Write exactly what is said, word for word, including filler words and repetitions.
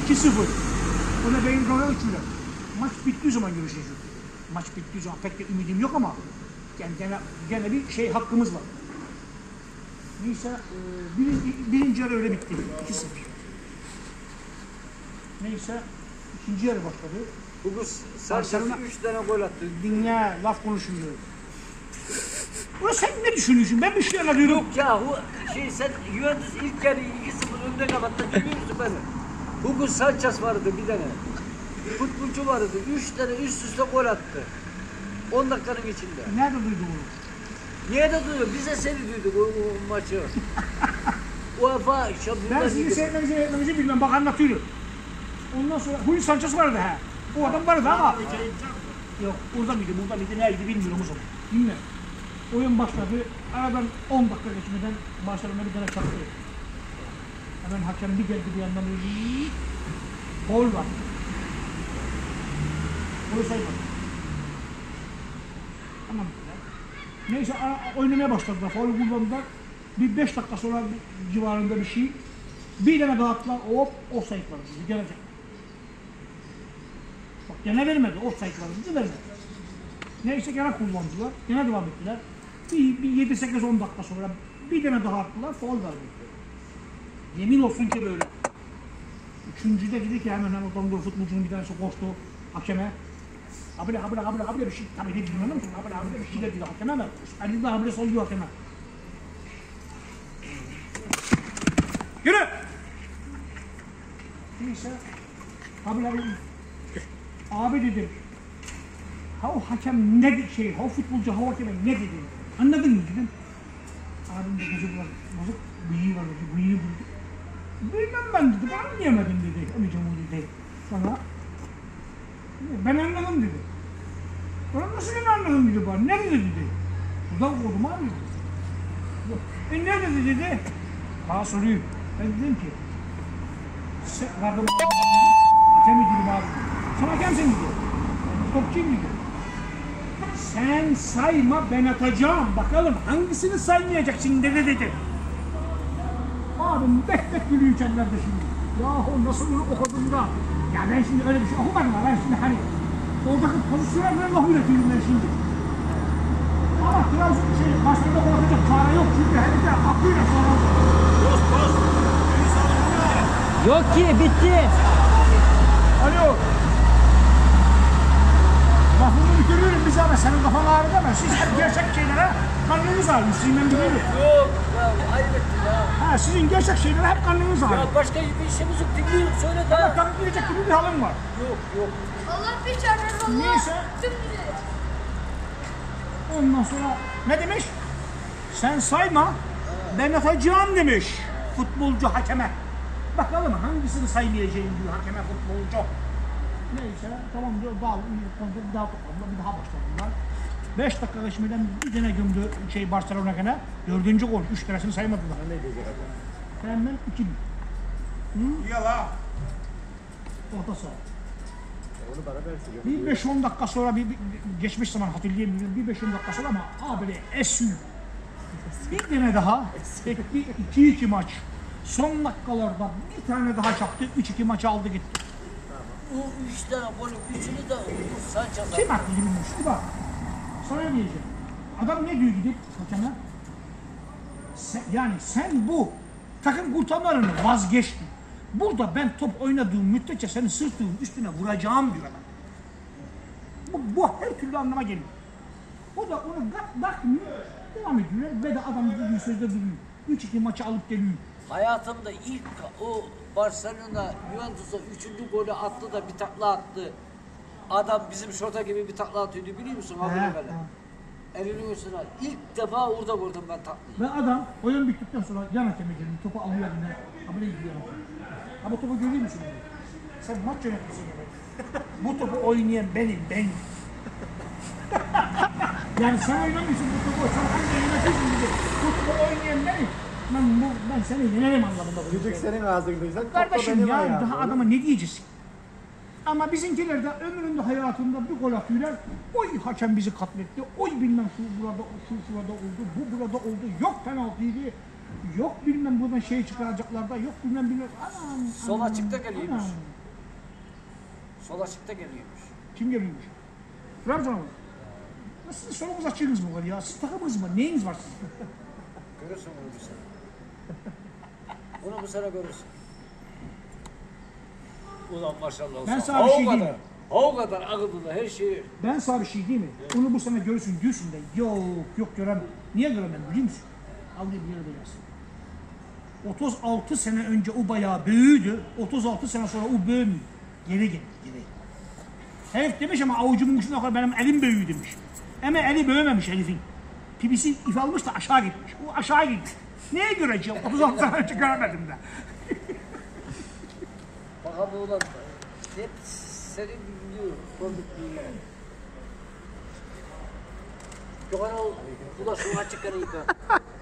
iki sıfır. O da benim kadar uçuyla. Maç bittiği zaman görüşeceğiz. Maç bittiği zaman pek de ümidim yok ama yani gene, gene bir şey hakkımız var. Neyse e, birinci, birinci yarı öyle bitti. iki sıfır. Neyse ikinci yarı başladı. Bugün Sarşar'ın üç tane gol attı. Dinle, laf konuşmuyor. Ulan sen ne düşünüyorsun? Ben bir şey anlatıyorum. Yok ya, şey sen Juventus ilk yarı iki sıfır önde kapattı. Biliyorsun beni. Bugün Sanchez vardı bir tane. Futbolcu vardı. Üç tane üst üste gol attı. on dakikanın içinde. Nerede duydun bunu? Niye de duyuyor? Bize seni duyduk o, o maçı. UEFA Şampiyonlar Ben sizi seyretmenizi seyretmenizi bilmem. Bak anlatıyorum. Ondan sonra Huy Sanchez vardı ha. O adam vardı ama. Yok orada mıydı, burada mıydı, nerede bilmiyorum o zaman. Bilmem. Oyun başladı. Aradan on dakika geçmeden Barcelona bir tane çaktı. Hemen hakem bir geldi bir yandan öyle. Gol var. Golü saymadı. Tamam. Neyse oynamaya başladılar. Faul kullandılar. Bir beş dakika sonra civarında bir şey. Bir tane daha attılar. Hop offside var. Gelecek. Bak gene vermedi. Offside var. Bizi vermedi. Neyse gene kullandılar. Gene devam ettiler. Bir, bir yedi sekiz on dakika sonra bir tane daha attılar. Faul verdi. Yemin olsun ki böyle. Üçüncüde dedi ki hemen hemen otandır futbolcunun bir tanesi koştu hakeme. Abile abile abile abile bir şey tabii ne bilmiyorum ki abile abile bir şey dedi hakeme mi? Elinde abile solluyor hakeme. Yürü! Neyse abile abile abi dedim. Ha o hakem ne dedi şey, ha o futbolcu ha o hakeme ne dedi? Anladın mı dedim. Abim de gözü var, bozuk bıyığı var dedi, bıyığı buldu. Bilmem ben dedi, ben anlayamadım dedi, amcam o dedi. Bana, ben anladım dedi. Bana nasıl ben anladım dedi bana, nerede dedi. Buradan kovdum abi dedi. E nerede dedi? Bana soruyor. Ben dedim ki, sen vardım hakemi dedim abi. Sen hakemsin dedi. Topçuyum dedi. Sen sayma ben atacağım. Bakalım hangisini saymayacaksın dedi dedi. Abim bek bek gülüyor kendilerde şimdi. Yahu nasıl bunu okudum da. Ya ben şimdi öyle bir şey okumadım ama ben şimdi hani oradaki pozisyonlarla laf üretiyorum ben şimdi. Ama Trabzon şey başlarda olacak para yok çünkü herifte aklıyla sonra. Post post. Yok ki bitti. Alo. Lafımı bitiriyorum bize ama senin kafan ağrıdı ama siz hep gerçek şeylere kanınız ağrıyor. Sizin ben biliyorum. Yok ya, ayıp ettin ya. Ha sizin gerçek şeylere hep kanınız ağrıyor. Ya başka bir işimiz yok, dinliyorum söyle Ama daha. tabii bilecek gibi bir halin var. Yok yok. Allah bir çarpar Allah. Neyse. Tüm bilir. Ondan sonra ne demiş? Sen sayma, ben atacağım demiş futbolcu hakeme. Bakalım hangisini saymayacağım diyor hakeme futbolcu. Neyse tamam diyor, dağılın, bir daha topladılar, bir daha başladılar. Beş dakika geçmeden bir tane gömdü şey Barcelona gene. Dördüncü gol, üç tanesini saymadılar. Ne diyecek adam? Hemen iki bin. Yala. Orta saha. Onu bana versin. Bir beş on dakika sonra bir, bir geçmiş zaman hatırlayamıyorum. Bir beş on dakika sonra ama abi esü. Bir tane daha. Bir iki iki maç. Son dakikalarda bir tane daha çaktı. Üç iki maçı aldı gitti. O üç tane golü, üçünü de Sanchez Kim attı bilmiyorum. Şu bak. Sana ne diyeceğim. Adam ne diyor gidip hakeme? Sen, yani sen bu takım kurtarmalarını vazgeçtin. Burada ben top oynadığım müddetçe senin sırtının üstüne vuracağım diyor adam. Bu, bu her türlü anlama geliyor. O da onu bakmıyor, devam ediyor ve de adam dediği sözde duruyor. Üç iki maçı alıp geliyor. Hayatımda ilk o Barcelona Juventus'a üçüncü golü attı da bir takla attı. Adam bizim şorta gibi bir takla atıyordu biliyor musun? He, Abi he. böyle. Elini üstüne. İlk defa orada gördüm ben taklayı. Ve adam oyun bittikten sonra yan hakeme geliyor, topu alıyor eline. Abone gidiyor. Ama topu görüyor musun? Sen maç yönetmesi gibi. Bu topu oynayan benim, ben. Yani sen oynamıyorsun bu topu, sen hangi yönetiyorsun gibi. Bu topu oynayan benim. Ben, bu, ben seni yenerim anlamında. Düdük senin ağzındaysan Kardeşim ya daha adama ne diyeceksin? Ama bizimkiler de ömründe hayatında bir gol atıyorlar. Oy hakem bizi katletti. Oy bilmem şu burada, şu şurada oldu, bu burada oldu. Yok penaltıydı. Yok bilmem buradan şey çıkaracaklar da yok bilmem bilmem. Anam, Sol anam, açıkta geliyormuş. anam. Sol açıkta geliyormuş. Kim geliyormuş? Trabzon'a mı? Nasıl sizin solumuz açığınız mı var ya? Siz takımınız mı? Neyiniz var sizin? Görürsün bunu bu sene. Bunu bu sene görürsün. Ulan maşallah. Ben olsun. sana bir Ha, şey o diyeyim kadar. mi? Ha, O kadar akıllında her şeyi. Ben sana bir şey diyeyim mi? Onu bu sene görürsün diyorsun da yok yok göremem. Niye göremem biliyor musun? Al diye bir yere yazsın. otuz altı sene önce o bayağı büyüdü. otuz altı sene sonra o büyümüyor. Geri gel, geri. Herif demiş ama avucumun ucuna kadar benim elim büyüdü demiş. Ama eli büyümemiş herifin. Pipisi if almış da aşağı gitmiş. O aşağı gitmiş. Neye göreceğim? otuz altı sene önce göremedim de. Bakalım ulan. Hep senin biliyor. Kolduk biliyor. Yok ana o. Bu da şu açık yıka.